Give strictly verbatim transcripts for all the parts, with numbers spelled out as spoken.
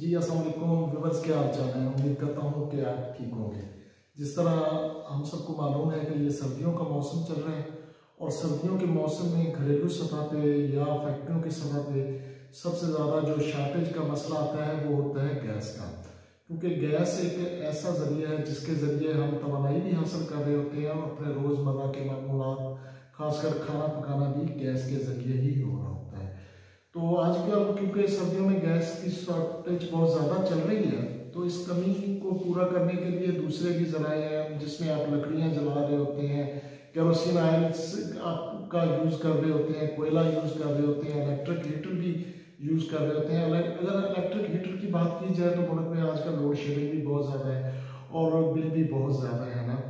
जी अस्सलाम वालेकुम व्यूअर्स, क्या हाल चाल है। उम्मीद करता हूँ कि आप ठीक होंगे। जिस तरह हम सबको मालूम है कि ये सर्दियों का मौसम चल रहा है और सर्दियों के मौसम में घरेलू सतह पे या फैक्ट्रियों की सतह पे सबसे ज़्यादा जो शार्टेज का मसला आता है वो होता है गैस का। क्योंकि गैस एक ऐसा ज़रिया है जिसके ज़रिए हम तवानाई भी हासिल कर रहे होते हैं और अपने रोज़मर्रा के मामूलात खासकर खाना पकाना भी गैस के ज़रिए ही हो रहा होता है। तो आजकल क्योंकि सर्दियों में गैस की शॉर्टेज बहुत ज़्यादा चल रही है, तो इस कमी को पूरा करने के लिए दूसरे भी ज़राए हैं जिसमें आप लकड़ियाँ जला रहे होते हैं, केरोसिन ऑयल का यूज़ कर रहे होते हैं, कोयला यूज़ कर रहे होते हैं, इलेक्ट्रिक हीटर भी यूज़ कर रहे होते हैं। अगर इलेक्ट्रिक हीटर की बात की जाए तो मुल्क में आजकल लोड शेडिंग भी बहुत ज़्यादा है और बिल भी बहुत ज़्यादा है ना।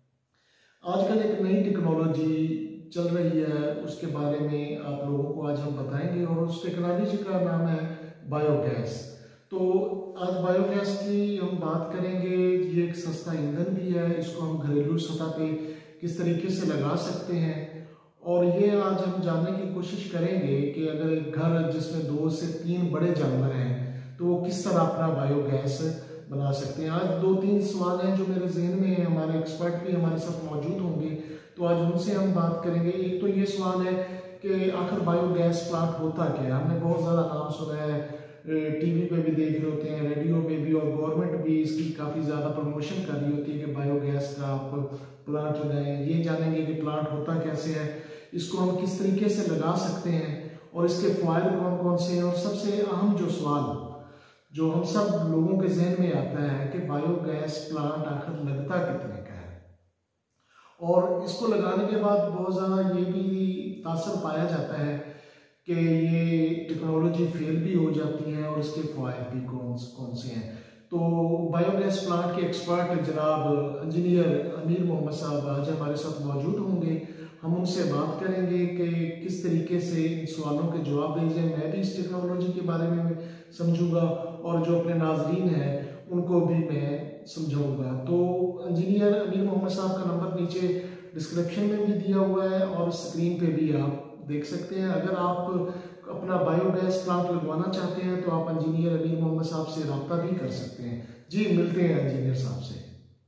आजकल एक नई टेक्नोलॉजी चल रही है, उसके बारे में आप लोगों को आज हम बताएंगे और उस टेक्नोलॉजी का नाम है बायोगैस। तो आज बायोगैस की हम बात करेंगे। ये एक सस्ता ईंधन भी है, इसको हम घरेलू सतह पे किस तरीके से लगा सकते हैं और ये आज हम जानने की कोशिश करेंगे कि अगर एक घर जिसमें दो से तीन बड़े जानवर हैं तो वो किस तरह अपना बायोगैस बना सकते हैं। आज दो तीन सवाल हैं जो मेरे जहन में है, हमारे एक्सपर्ट भी हमारे साथ मौजूद होंगे तो आज उनसे हम बात करेंगे। एक तो ये सवाल है कि आखिर बायोगैस प्लांट होता क्या है। हमने बहुत ज़्यादा नाम सुना है, टीवी पे भी देख रहे होते हैं, रेडियो पे भी, और गवर्नमेंट भी इसकी काफ़ी ज़्यादा प्रमोशन कर रही होती है कि बायोगैस का आप प्लांट लगाएं। ये जानेंगे कि प्लांट होता कैसे है, इसको हम किस तरीके से लगा सकते हैं और इसके फ़ायदे कौन कौन से हैं, और सबसे अहम जो सवाल जो हम सब लोगों के जहन में आता है कि बायोगैस प्लांट आखिर लगता कितने का है। और इसको लगाने के बाद बहुत ज़्यादा ये भी तासर पाया जाता है कि ये टेक्नोलॉजी फेल भी हो जाती है और इसके फ़ायदे भी कौन कौन से हैं। तो बायोगैस प्लांट के एक्सपर्ट जनाब इंजीनियर अमीर मोहम्मद साहब आज हमारे साथ मौजूद होंगे। हम उनसे बात करेंगे कि किस तरीके से इन सवालों के जवाब दिए जाए। मैं भी इस टेक्नोलॉजी के बारे में समझूंगा और जो अपने नाजरीन हैं उनको भी मैं समझाऊंगा। तो इंजीनियर अमीर मोहम्मद साहब का नंबर नीचे डिस्क्रिप्शन में भी दिया हुआ है और स्क्रीन पे भी आप देख सकते हैं। अगर आप अपना बायोगैस प्लांट लगवाना चाहते हैं तो आप इंजीनियर अमीर मोहम्मद साहब से रब्ता भी कर सकते हैं। जी मिलते हैं इंजीनियर साहब से।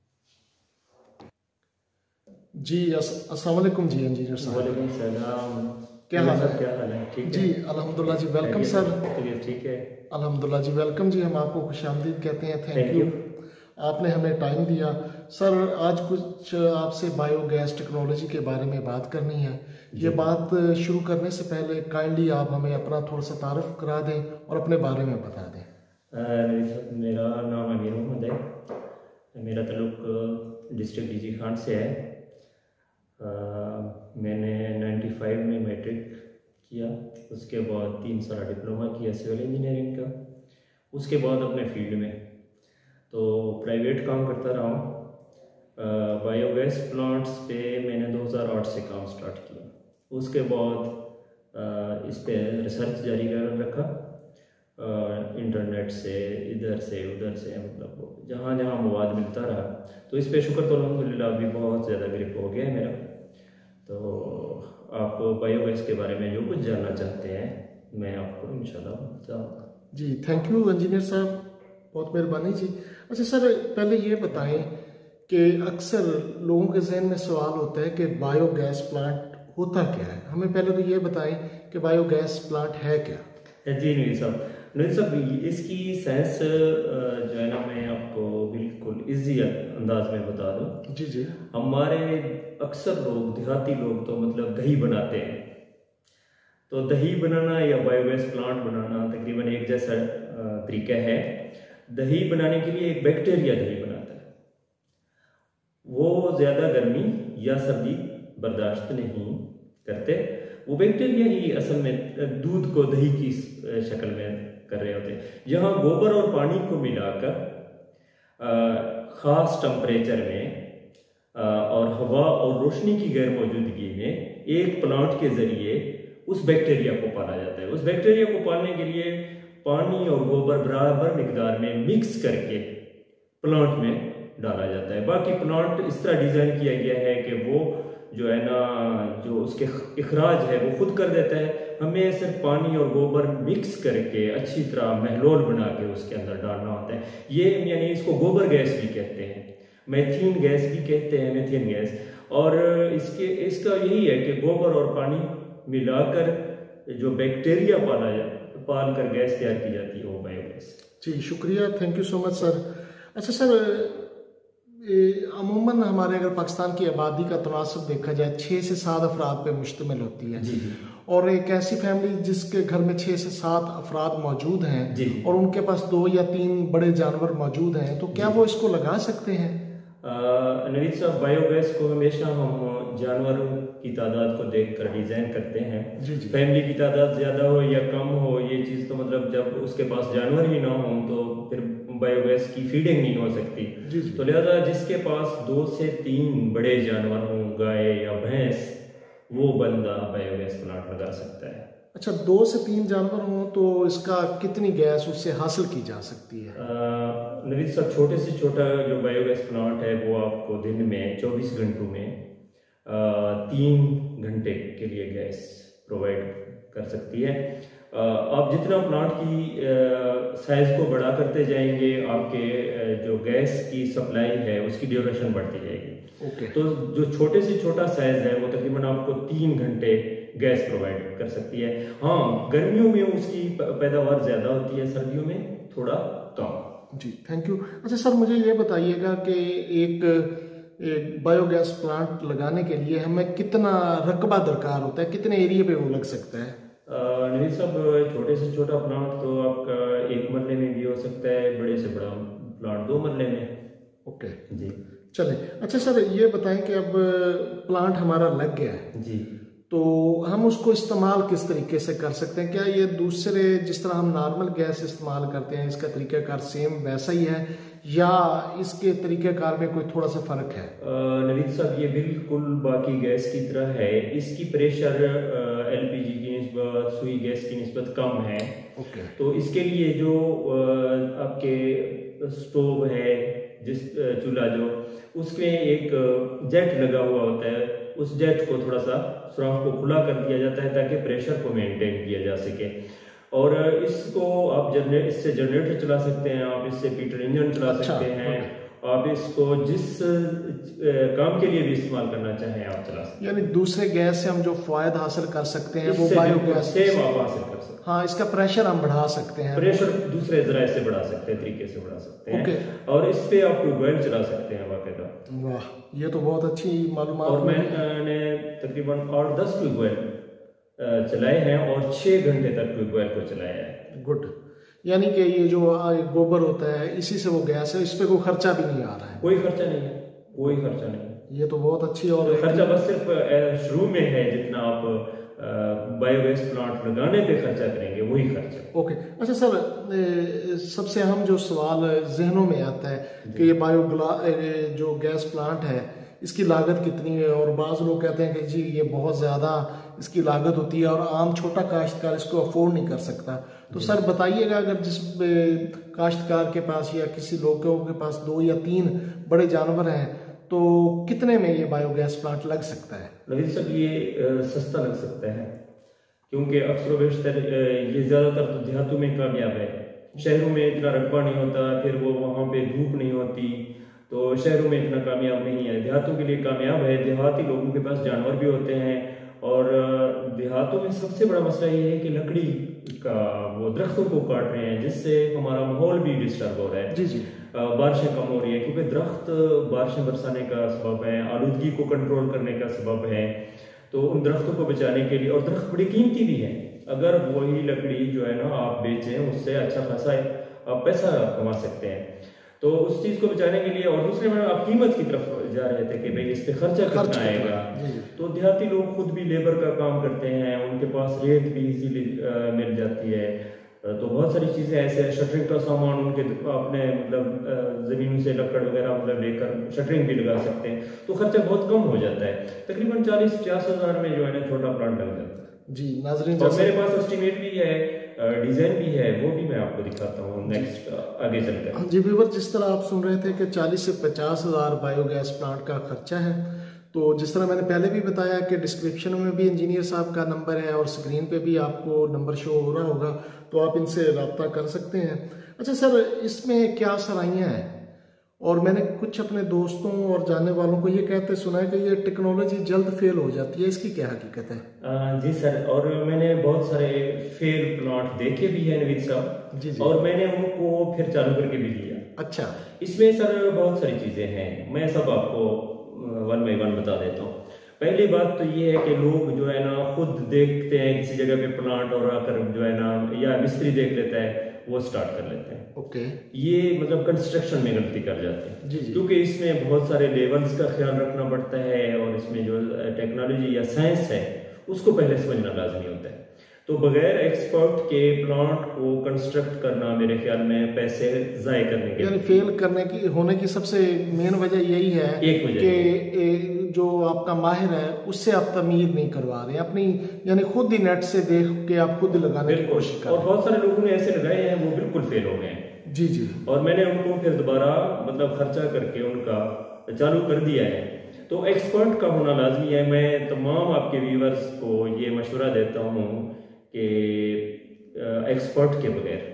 जी अस्सलाम वालेकुम जी इंजीनियर साहब। वालेकुम सलाम। क्या हाल है? क्या हाल है? ठीक है जी अल्हम्दुलिल्लाह जी। Welcome sir. ठीक है अल्हम्दुलिल्लाह जी। वेलकम जी। हम आपको खुशामदीद कहते हैं। थैंक यू, आपने हमें टाइम दिया। सर आज कुछ आपसे बायोगैस टेक्नोलॉजी के बारे में बात करनी है। ये बात शुरू करने से पहले काइंडली आप हमें अपना थोड़ा सा तारुफ करा दें और अपने बारे में बता दें। आ, मेरा नाम अमीर मोहम्मद है। मेरा ताल्लुक डिस्ट्रिक्ट डीजी खान से है। आ, मैंने पचानवे में मैट्रिक किया, उसके बाद तीन साल डिप्लोमा किया सिविल इंजीनियरिंग का। उसके बाद अपने फील्ड में तो प्राइवेट काम करता रहा हूँ। बायोगैस प्लांट्स पे मैंने दो हज़ार आठ से काम स्टार्ट किया। उसके बाद आ, इस पे रिसर्च जारी कर रखा, आ, इंटरनेट से इधर से उधर से, मतलब जहाँ जहाँ मवाद मिलता रहा। तो इस पे शुक्र तो अल्हम्दुलिल्लाह अभी बहुत ज़्यादा ग्रिप हो गया है मेरा। तो आप बायोगैस के बारे में जो कुछ जानना चाहते हैं मैं आपको इंशाल्लाह बताऊँगा। जी थैंक यू इंजीनियर साहब, बहुत मेहरबानी जी। अच्छा सर, पहले ये बताएं कि अक्सर लोगों के जहन में सवाल होता है कि बायोगैस प्लांट होता क्या है। हमें पहले तो ये बताएं कि बायोगैस प्लांट है क्या। जी नवीन साहब, नवीन साहब इसकी साइंस जो है ना मैं आपको बिल्कुल इजी अंदाज में बता दूं। जी जी। हमारे अक्सर लोग देहाती लोग तो मतलब दही बनाते हैं। तो दही बनाना या बायोगैस प्लांट बनाना तकरीबन एक जैसा तरीका है। दही बनाने के लिए एक बैक्टीरिया दही बनाता है, वो ज़्यादा गर्मी या सर्दी बर्दाश्त नहीं करते। वो बैक्टीरिया ही असल में दूध को दही की शक्ल में कर रहे होते हैं। यहाँ गोबर और पानी को मिलाकर ख़ास टेम्परेचर में आ, और हवा और रोशनी की गैर मौजूदगी में एक प्लांट के ज़रिए उस बैक्टीरिया को पाला जाता है। उस बैक्टीरिया को पालने के लिए पानी और गोबर बराबर मिकदार में मिक्स करके प्लांट में डाला जाता है। बाकी प्लांट इस तरह डिज़ाइन किया गया है कि वो जो है ना जो उसके इखराज है वो खुद कर देता है। हमें सिर्फ पानी और गोबर मिक्स करके अच्छी तरह महलोल बना के उसके अंदर डालना होता है। ये यानी इसको गोबर गैस भी कहते हैं, मेथीन गैस भी कहते हैं, मेथेन गैस। और इसके इसका यही है कि गोबर और पानी मिलाकर जो बैक्टीरिया पाला जा पाल कर गैस तैयार की जाती है वो बायोगैस। जी शुक्रिया, thank you so much sir. अच्छा सर, अमूमन हमारे अगर पाकिस्तान की आबादी का तनासब देखा जाए छः से सात अफराद पे मुश्तमिल होती है। जी जी। और एक ऐसी फैमिली जिसके घर में छः से सात अफराद मौजूद हैं और उनके पास दो या तीन बड़े जानवर मौजूद हैं, तो क्या वो इसको लगा सकते हैं? नवीद साहब, बायोगैस को हमेशा हम जानवरों की तादाद को देखकर डिज़ाइन करते हैं। जी जी। फैमिली की तादाद ज़्यादा हो या कम हो, ये चीज़ तो मतलब जब उसके पास जानवर ही ना हो तो फिर बायोगैस की फीडिंग नहीं हो सकती। जी जी। तो लिहाजा जिसके पास दो से तीन बड़े जानवर हों, गाय या भैंस, वो बंदा बायोगैस प्लांट लगा सकता है। अच्छा, दो से तीन जानवर हों तो इसका कितनी गैस उससे हासिल की जा सकती है? नवीद साहब, छोटे से छोटा जो बायोगैस प्लांट है वो आपको दिन में चौबीस घंटों में आ, तीन घंटे के लिए गैस प्रोवाइड कर सकती है। आ, आप जितना प्लांट की साइज को बड़ा करते जाएंगे, आपके आ, जो गैस की सप्लाई है उसकी ड्यूरेशन बढ़ती जाएगी। ओके। तो जो छोटे से छोटा साइज है वो तकरीबन आपको तीन घंटे गैस प्रोवाइड कर सकती है। हाँ, गर्मियों में उसकी पैदावार ज़्यादा होती है, सर्दियों में थोड़ा कम। जी थैंक यू। अच्छा सर, मुझे ये बताइएगा कि एक, एक बायोगैस प्लांट लगाने के लिए हमें कितना रकबा दरकार होता है, कितने एरिया पे वो लग सकता है? नवीद साहब, छोटे से छोटा प्लांट तो आपका एक मरले में भी हो सकता है, बड़े से बड़ा प्लांट दो मरले में। ओके जी चले। अच्छा सर, ये बताएं कि अब प्लांट हमारा लग गया है जी, तो हम उसको इस्तेमाल किस तरीके से कर सकते हैं? क्या ये दूसरे जिस तरह हम नॉर्मल गैस इस्तेमाल करते हैं इसका तरीक़ाकार सेम वैसा ही है या इसके तरीक़ाकार में कोई थोड़ा सा फ़र्क है? नवीद साहब, ये बिल्कुल बाकी गैस की तरह है। इसकी प्रेशर एलपीजी की निस्बत सुई गैस की निस्बत कम है। ओके। तो इसके लिए जो आपके स्टोव है, जिस चूल्हा जो उसमें एक जेट लगा हुआ होता है, उस जेट को थोड़ा सा सुराख को खुला कर दिया जाता है ताकि प्रेशर को मेंटेन किया जा सके। और इसको आप जनरेट इससे जनरेटर चला सकते हैं, आप इससे पीटर इंजन चला अच्छा, सकते हैं, आप इसको जिस काम के लिए भी इस्तेमाल करना चाहें आप चला सकते हैं। यानी दूसरे गैस से हम जो फायदा हासिल कर सकते हैं वो बायोगैस से आप हासिल कर सकते हैं। हाँ, इसका प्रेशर हम बढ़ा सकते हैं, प्रेशर दूसरे जराए से बढ़ा सकते हैं, तरीके से बढ़ा सकते हैं। ओके। और इस पे आप ट्यूबवेल चला सकते हैं बाकायदा। वाह, ये तो बहुत अच्छी मालूमात। और मैंने तकरीबन और दस ट्यूबवेल चलाए हैं और छः घंटे तक ट्यूबवेल को चलाया है। गुड। यानी कि ये जो गोबर होता है इसी से वो गैस है, इस पे कोई खर्चा भी नहीं आ रहा है? कोई खर्चा नहीं है, कोई खर्चा नहीं। ये तो बहुत अच्छी। और तो खर्चा बस सिर्फ शुरू में है, जितना आप बायोगैस प्लांट लगाने पे खर्चा करेंगे वही खर्चा। ओके। अच्छा सर, सबसे अहम जो सवाल जहनों में आता है कि ये बायो जो गैस प्लांट है इसकी लागत कितनी है, और बाज़ लोग कहते हैं कि जी ये बहुत ज़्यादा इसकी लागत होती है और आम छोटा काश्तकार इसको अफोर्ड नहीं कर सकता। तो सर बताइएगा, अगर जिस काश्तकार के पास या किसी लोगों के पास दो या तीन बड़े जानवर हैं तो कितने में ये बायोगैस प्लांट लग सकता है? नवीद साहब, ये सस्ता लग सकता है क्योंकि अक्सर बेशतर ये ज़्यादातर तो देहातों में कामयाब है। शहरों में इतना रकबा नहीं होता, फिर वो वहाँ पे धूप नहीं होती, तो शहरों में इतना कामयाब नहीं है। देहातों के लिए कामयाब है। देहाती लोगों के पास जानवर भी होते हैं और देहातों में सबसे बड़ा मसला ये है कि लकड़ी का वो दरख्तों को काट रहे हैं, जिससे हमारा माहौल भी डिस्टर्ब हो रहा है। जी जी। बारिशें कम हो रही है क्योंकि दरख्त बारिशें बरसाने का सबब है, आलूदगी को कंट्रोल करने का सबब है। तो उन दरख्तों को बचाने के लिए, और दरख्त बड़ी कीमती भी है, अगर वही लकड़ी जो है ना आप बेचें उससे अच्छा खासा आप पैसा कमा सकते हैं। तो उस चीज़ को बचाने के लिए, और दूसरे में आप कीमत की तरफ जा रहे थे कि भाई इस पे खर्चा कितना आएगा, तो देहाती लोग खुद भी लेबर का काम करते हैं, उनके पास रेत भी इजीली मिल जाती है। तो बहुत सारी चीज़ें ऐसे हैं, शटरिंग का सामान उनके अपने मतलब ज़मीनों से लकड़ वगैरह मतलब लेकर शटरिंग भी लगा सकते हैं, तो खर्चा बहुत कम हो जाता है। तकरीबन चालीस पचास हज़ार में जो है ना छोटा प्लांट लग जाता है। जी नाज़रीन, और मेरे पास एस्टीमेट भी है, डिज़ाइन भी है, वो भी मैं आपको दिखाता हूँ नेक्स्ट आगे चलकर। जी व्यूअर, जिस तरह आप सुन रहे थे कि चालीस से पचास हज़ार बायोगैस प्लांट का खर्चा है, तो जिस तरह मैंने पहले भी बताया कि डिस्क्रिप्शन में भी इंजीनियर साहब का नंबर है और स्क्रीन पे भी आपको नंबर शो हो रहा होगा, तो आप इनसे रब्ता कर सकते हैं। अच्छा सर, इसमें क्या सलाहियाँ हैं? और मैंने कुछ अपने दोस्तों और जानने वालों को ये कहते सुना है कि ये टेक्नोलॉजी जल्द फेल हो जाती है, इसकी क्या हकीकत है? आ, जी सर, और मैंने बहुत सारे फेल प्लॉट देखे भी हैं नवीद साहब जी जी, और मैंने उनको फिर चालू करके भी लिया। अच्छा, इसमें सर बहुत सारी चीजें हैं, मैं सब आपको वन बाई वन बता देता हूँ। पहली बात तो ये है कि लोग जो है ना खुद देखते हैं किसी जगह पे प्लांट और आकर जो है ना, या मिस्त्री देख लेता है वो स्टार्ट कर लेते हैं। ओके, ये मतलब कंस्ट्रक्शन में गलती कर जाते हैं जी जी, क्योंकि इसमें बहुत सारे लेवल्स का ख्याल रखना पड़ता है और इसमें जो टेक्नोलॉजी या साइंस है उसको पहले समझना लाजमी होता है। तो बगैर एक्सपर्ट के प्लांट को कंस्ट्रक्ट करना मेरे ख्याल में पैसे जाय करने के, यानी फेल करने की होने की सबसे मेन वजह यही है एक वजह कि जो आपका माहिर है उससे आप तमीर नहीं करवा रहे अपनी, यानी खुद ही नेट से देख के आप खुद लगाने की कोशिश कर रहे हैं। और बहुत सारे लोगों ने ऐसे लगाए हैं वो बिल्कुल फेल हो गए हैं। जी जी, और मैंने उनको फिर दोबारा मतलब खर्चा करके उनका चालू कर दिया है। तो एक्सपर्ट का होना लाजमी है। मैं तमाम आपके व्यूअर्स को ये मशवरा देता हूँ कि एक्सपर्ट के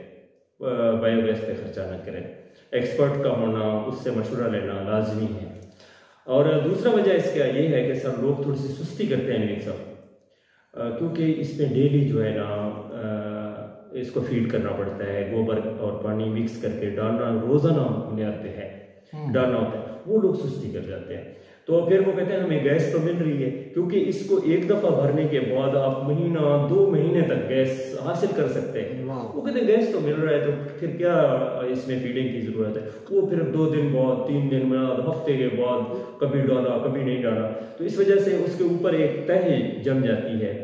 बगैर बायोगैस पे खर्चा न करें। एक्सपर्ट का होना, उससे मशवरा लेना लाजमी है। और दूसरा वजह इसका ये है कि सब लोग थोड़ी सी सुस्ती करते हैं नहीं सब, क्योंकि इसमें डेली जो है ना इसको फीड करना पड़ता है, गोबर और पानी मिक्स करके डालना रोजाना हमने आते हैं डालना होता है, वो लोग सुस्ती कर जाते हैं। तो फिर वो कहते हैं हमें गैस तो मिल रही है, क्योंकि इसको एक दफा भरने के बाद आप महीना दो महीने तक गैस हासिल कर सकते हैं। वो कहते हैं गैस तो मिल रहा है तो फिर क्या इसमें फीडिंग की जरूरत है। वो फिर दो दिन बाद, तीन दिन बाद, हफ्ते के बाद कभी डाला कभी नहीं डाला, तो इस वजह से उसके ऊपर एक तह जम जाती है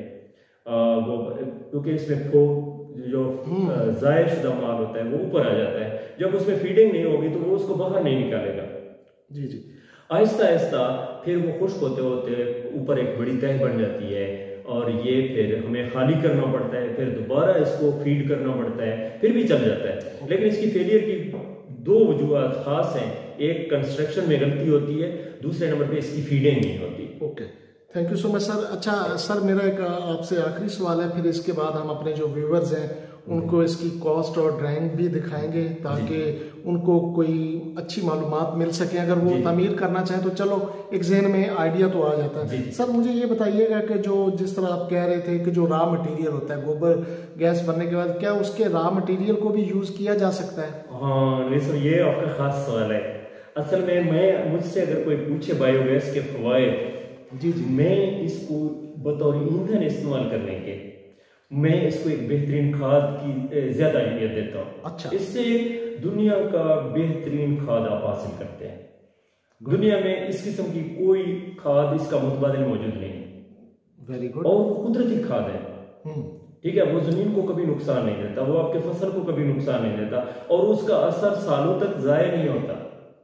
वो, क्योंकि इसमें फो जो जायद शुदा माल होता है वो ऊपर आ जाता है। जब उसमें फीडिंग नहीं होगी तो वो उसको बाहर नहीं निकालेगा। जी जी, आहिस्ता आहिस्ता फिर वो खुश्क होते होते ऊपर एक बड़ी तह बन जाती है और ये फिर हमें खाली करना पड़ता है, फिर दोबारा इसको फीड करना पड़ता है, फिर भी चल जाता है। लेकिन इसकी फेलियर की दो वजूहत खास हैं, एक कंस्ट्रक्शन में गलती होती है, दूसरे नंबर पे इसकी फीडिंग नहीं होती। Okay, thank you so much sir. अच्छा सर, मेरा एक आपसे आखिरी सवाल है, फिर इसके बाद हम अपने जो व्यूवर्स हैं उनको इसकी कॉस्ट और ड्राइंग भी दिखाएंगे ताकि उनको कोई अच्छी मालूमात मिल सके। अगर वो तामीर करना चाहें तो चलो एक जहन में आइडिया तो आ जाता है। सर मुझे ये बताइएगा कि जो जिस तरह आप कह रहे थे कि जो रॉ मटेरियल होता है गोबर गैस बनने के बाद, क्या उसके रॉ मटेरियल को भी यूज किया जा सकता है? हाँ नहीं सर, ये आपका खास सवाल है। असल में मैं मुझसे अगर कोई पूछे बायोगैस के फवायद, जी जी, मैं इसको बतौर ईंधन इस्तेमाल करने के मैं इसको एक बेहतरीन खाद की ज्यादा अहमियत देता हूँ। अच्छा, इससे दुनिया का बेहतरीन खाद आप हासिल करते हैं। दुनिया में इस किस्म की कोई खाद इसका मुतबादिल मौजूद नहीं है। Very good. और वो कुदरती खाद है, ठीक है, वो जमीन को कभी नुकसान नहीं देता, वो आपके फसल को कभी नुकसान नहीं देता और उसका असर सालों तक जाया नहीं होता।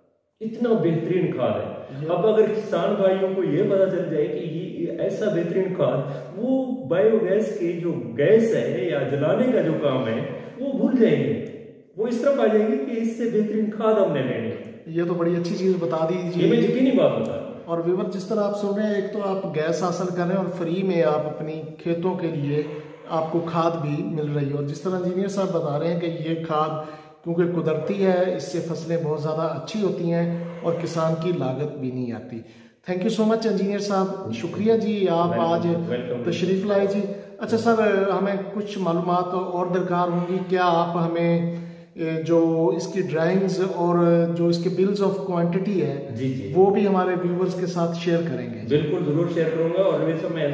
इतना बेहतरीन खाद है। अब अगर किसान भाइयों को ये पता चल जाए कि ये ऐसा बेहतरीन खाद, वो बायोगैस के जो गैस है या जलाने का जो काम है वो भूल जाएंगे, वो इस तरफ आ जाएंगे कि इससे बेहतरीन खाद हमने लेनी है। ये तो बड़ी अच्छी चीज बता दीजिए, ये मैं यकीनी बात बता रहा हूं। और व्यूअर जिस तरह आप सुन रहे हैं, एक तो आप गैस हासिल कर रहे हैं और फ्री में आप अपनी खेतों के लिए आपको खाद भी मिल रही है। और जिस तरह इंजीनियर साहब बता रहे हैं कि ये खाद क्योंकि कुदरती है, इससे फसलें बहुत ज़्यादा अच्छी होती हैं और किसान की लागत भी नहीं आती। Thank you so much engineer साहब, शुक्रिया जी आप आज तशरीफ़ लाए जी। अच्छा सर, हमें कुछ मालूमात और दरकार होंगी, क्या आप हमें जो इसकी ड्राइंग्स और जो इसके बिल्स ऑफ क्वांटिटी है जी जी, वो भी हमारे व्यूवर्स के साथ शेयर करेंगे? बिल्कुल ज़रूर शेयर करूँगा। और वैसे मैं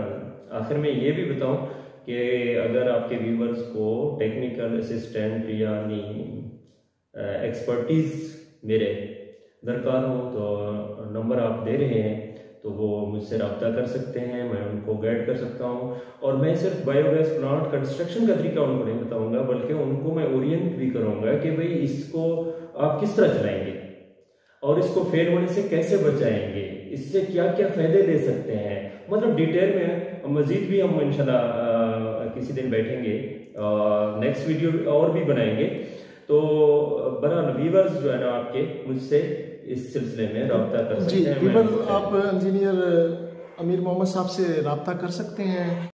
आखिर में ये भी बताऊँ कि अगर आपके व्यूवर्स को टेक्निकल असिस्टेंट यानी एक्सपर्टीज मेरे दरकार हो तो नंबर आप दे रहे हैं तो वो मुझसे रब्ता कर सकते हैं, मैं उनको गाइड कर सकता हूं। और मैं सिर्फ बायोगैस प्लांट कंस्ट्रक्शन का तरीका उनको नहीं बताऊंगा, बल्कि उनको मैं ओरिएंट भी करूंगा कि भाई इसको आप किस तरह चलाएंगे और इसको फेल होने से कैसे बचाएंगे, इससे क्या क्या फायदे ले सकते हैं। मतलब डिटेल में मजीद भी हम इंशाल्लाह किसी दिन बैठेंगे, नेक्स्ट वीडियो और भी बनाएंगे। तो बहरहाल व्यूअर्स जो है ना आपके मुझसे इस सिलसिले में रब्ता कर सकते जी हैं। वीवर आप इंजीनियर अमीर मोहम्मद साहब से रब्ता कर सकते हैं।